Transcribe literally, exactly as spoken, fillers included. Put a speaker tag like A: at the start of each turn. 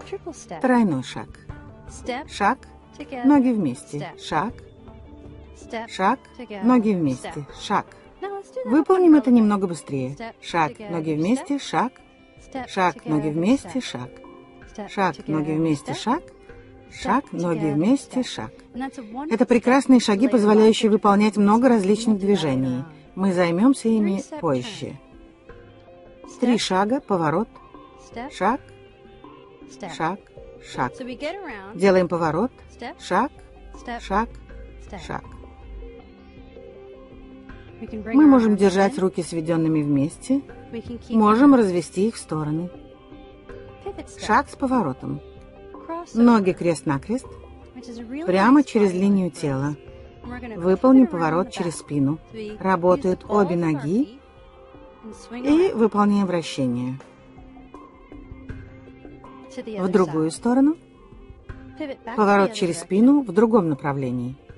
A: Тройной шаг. Шаг, ноги вместе. Шаг, шаг, ноги вместе. Шаг. Выполним это немного быстрее. Шаг, ноги вместе, шаг. Шаг, ноги вместе, шаг. Шаг, ноги вместе, шаг. Шаг, ноги вместе, шаг. Это прекрасные шаги, позволяющие выполнять много различных движений. Мы займемся ими позже. Три шага, поворот. Шаг, шаг, шаг. Делаем поворот. Шаг, шаг, шаг. Мы можем держать руки сведенными вместе. Можем развести их в стороны. Шаг с поворотом. Ноги крест-накрест. Прямо через линию тела. Выполним поворот через спину. Работают обе ноги. И выполняем вращение. В другую сторону. Поворот через спину в другом направлении.